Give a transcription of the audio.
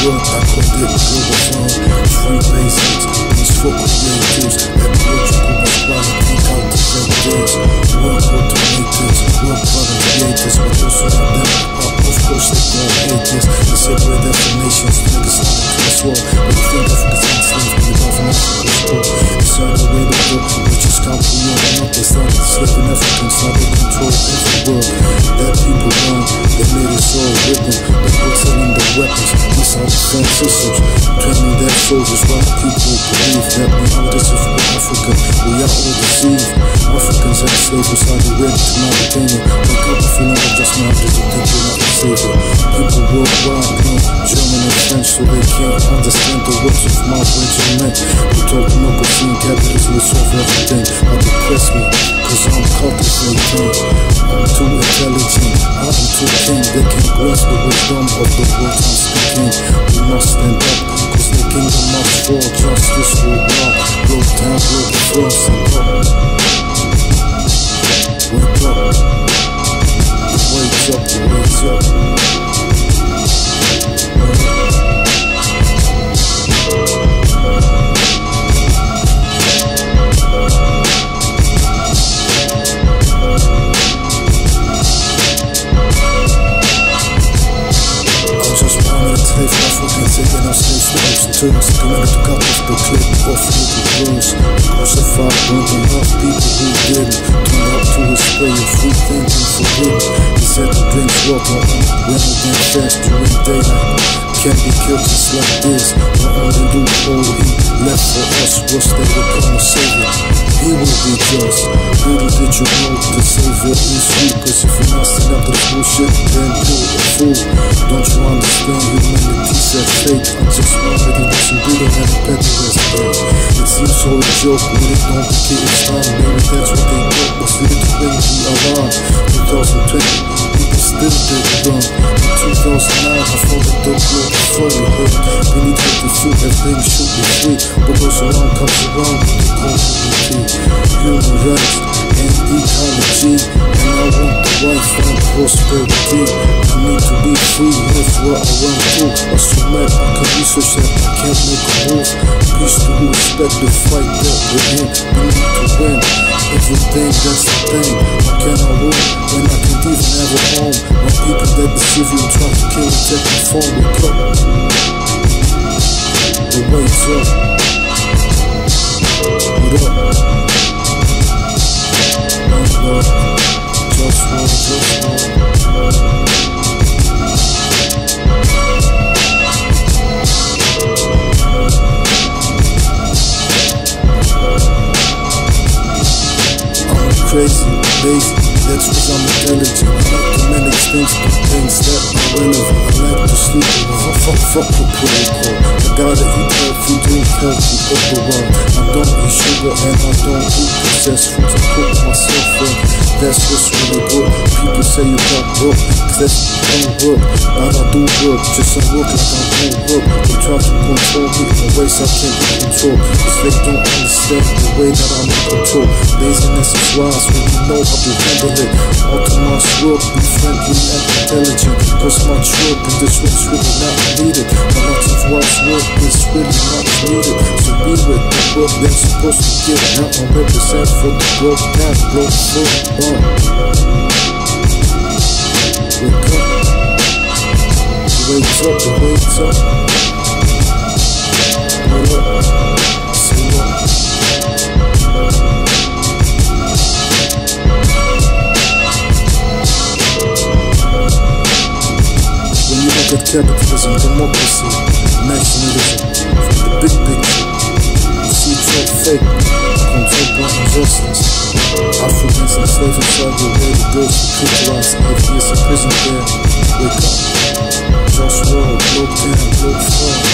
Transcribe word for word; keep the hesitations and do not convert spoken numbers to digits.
work, I called it global firm. Free basics, these fuck creatives. Ecological equality, out to ten days. Work automators, work product creators, but also not them. Of course they gon' hate this. They separate definitions, niggas not a class war. But you think Africa's enslaved, but the government is poor. Inside the way they go, which is country on what they started enslaving Africans, now they control every world. That people run, they made us all with them. They were selling the weapons, missile defense systems, training their soldiers while people believe that we are this is for Africa. We are all deceived. Africans and slaves was hardly ready to Mauritania. Wake up if you know what just now, did you think you're not a savior? People worldwide know German and French, so they can't understand the words of my regiment. We talk democracy and capitalism will solve everything. I depress me, cause I'm cultivating. I'm too intelligent, I'm too king. They can't grasp the wisdom of the words I'm speaking. We must stand up, cause the kingdom must fall. Justice will rise, go down, go before, stand up. Wake up, wake up, wake up. Taking our slaves to ocean turns, coming to cut off the clip off little girls. Crucified, burned enough people who didn't turn out to his way of free thinking forbidden. He said to drink water on women and fast during daylight. Can't be killed just like this. The only loophole he left for us was they would come and save it. He will be just. Little did you know the savior is you. Cause if you're not standing up to this bullshit, then you're a fool. Don't you understand humanity said fake? I just wanted to do some good and have a better rest day. It seems all a joke, but it don't get it's time. Maybe that's what they thought was the thing we around. twenty twenty, people still did run. In two thousand nine, I found that the world was funny, but we need to the fruit, everything should be free. What goes around comes around with the community. Human rights and ecology, and I want the wife and prosperity. I need to be free, live where I run through. I so mad I can research that I can't make a move. Peace to who respect the fight that we're in. We need to win. Everything, that's the thing. How can I rule when I can't even have a home? My people that deceive you and try to kill and take your phone. Wake up. The wait's up. What up? OneLove. JustWar, JustWar. Crazy, lazy, that's cause I'm intelligent. I like to manage things, but things that are relevant. I like to sleep around, fuck, fuck the protocol. I gotta eat healthy, drink healthy, overall. I don't eat sugar and I don't eat processed foods. I cook myself in, that's what's really good. People say you got work, cause that's don't work. But I do work, just I work like I don't work. They try to control me in ways I can't be controlled, cause they don't understand the way that I'm in control. Laziness is wise when you know how to handle it. Autonomous work, be friendly and intelligent. Cause much work in this world's really not needed. But lots of wise work is really not needed. So be with the work that's supposed to get. Now I represent for the growth path, growth for uh. Wake up. The wake's up, the wake's up. Wake up. Say what? At capitalism, democracy, nationalism, from the big picture, you see it's all fake, control by injustice. Africans enslaved inside the way the girls were brutalized, eight years in prison there. Wake up, JustWar, GLOBALFIRM, GLOBALFIRM.